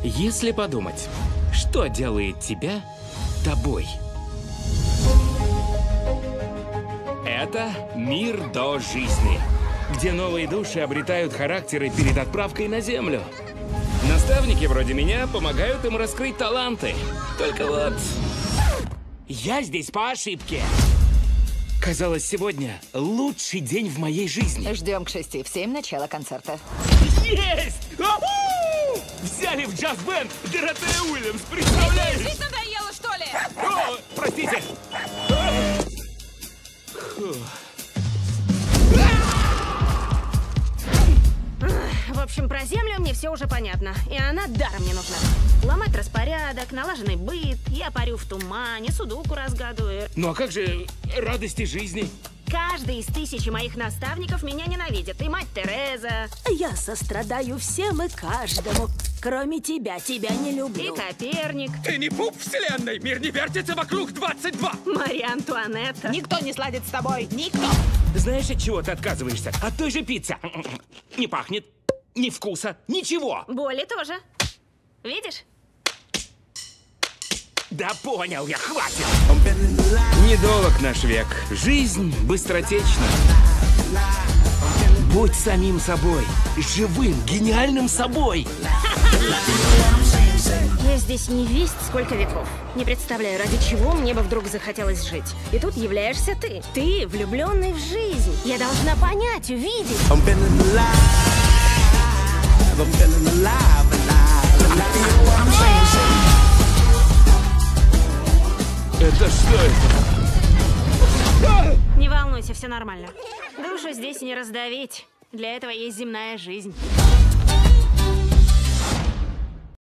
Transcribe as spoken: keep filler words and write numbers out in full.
Если подумать, что делает тебя тобой? Это мир до жизни, где новые души обретают характеры перед отправкой на Землю. Наставники вроде меня помогают им раскрыть таланты. Только вот... я здесь по ошибке. Казалось, сегодня лучший день в моей жизни. Ждем к шести, в семь начало концерта. Есть! А-у! Взяли в джаз-бенд Доротея Уильямс, представляешь? Жить надоело, что ли? О, простите. В общем, про Землю мне все уже понятно. И она даром не нужна. Ломать распорядок, налаженный быт, я парю в тумане, судоку разгадываю. Ну а как же радости жизни? Каждый из тысячи моих наставников меня ненавидит. И мать Тереза. Я сострадаю всем и каждому. Кроме тебя, тебя не И люблю. Коперник. Ты не пуп вселенной, мир не вертится вокруг двадцать два. Мария Антуанетта. Никто не сладит с тобой, никто. Знаешь, от чего ты отказываешься? От той же пиццы. Не пахнет, ни вкуса, ничего. Боли тоже. Видишь? Да понял я, хватит. Недолг наш век. Жизнь быстротечна. Будь самим собой. Живым, гениальным собой. Я здесь не весть сколько веков. Не представляю, ради чего мне бы вдруг захотелось жить. И тут являешься ты. Ты, влюбленный в жизнь. Я должна понять, увидеть. Это что это? Не волнуйся, все нормально. Душу здесь не раздавить. Для этого есть земная жизнь.